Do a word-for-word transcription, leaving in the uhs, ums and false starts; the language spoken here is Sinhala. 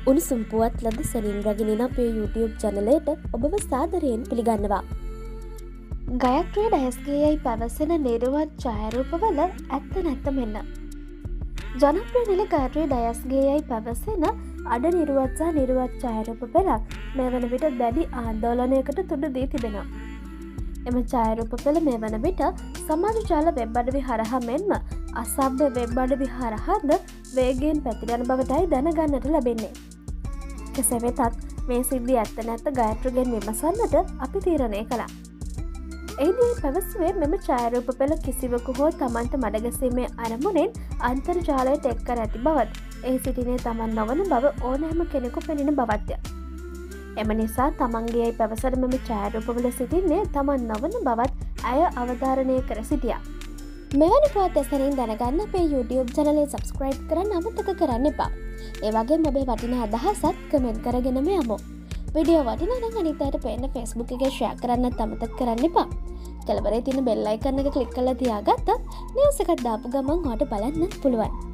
උණුසුම් පුවත් ලද සැනින් රැගෙනෙන අපේ YouTube චැනලයට ඔබව සාදරයෙන් පිළිගන්නවා. ගයත්‍රී ඩයස්ගේයයි පැවසෙන නිර්වත් ඡායාරූපවල ඇත්ත නැත්ත මෙන්න. ජනප්‍රිය නිල ගයත්‍රී ඩයස්ගේයයි පැවසෙන අඩ නිර්වත් සහ නිර්වත් ඡායාරූප පෙළක් මේ වන විට දැඩි ආందోලනයකට තුඩු දී තිබෙනවා. එම ඡායාරූප පෙළ මේ වන විට සමාජ ජාල වෙබ් අඩවි හරහා මෙන්ම අසභ්‍ය වෙබ් අඩවි හරහාද වේගයෙන් පැතිරෙන බවටයි දැනගන්නට ලැබෙන්නේ. කෙසේ වෙතත් මේ සිද්ධිය ඇත්ත නැත්ත ගයත්‍රීගෙන් විමසන්නට අපි තීරණය කළා. එහිදී පැවසුවේ මෙම ඡායාරූප පෙළ කිසිවකු හෝ තමන්ට මඩගැසීමේ අරමුණෙන් අන්තර්ජාලයට එක් කර ඇති බවත්, එහි සිටිනේ තමන් නොවන බව ඕනෑම කෙනෙකු පෙනෙන බවත්ය. එම නිසා තමන්ගේයි පැවසන මෙම ඡායාරූපවල සිටින්නේ තමන් නොවන බවත් ඇය අවධාරණය කර සිටියා. මෙවැනි පුවත් ඇසනින් දැනගන්න අපේ YouTube channel එක subscribe කරන්න අමතක කරන්න එපා. ඒ වගේම ඔබේ වටිනා අදහසත් කමෙන්ට් කරගෙනම යමු. වීඩියෝ වටිනා නම් අනිත් අයට පෙන්න Facebook එකේ share කරන්නත් අමතක කරන්න එපා. කෙළවරේ තියෙන bell icon එක click කරලා තියාගත්තත් news එකක් දාපු ගමන් ඔයාලට බලන්න පුළුවන්.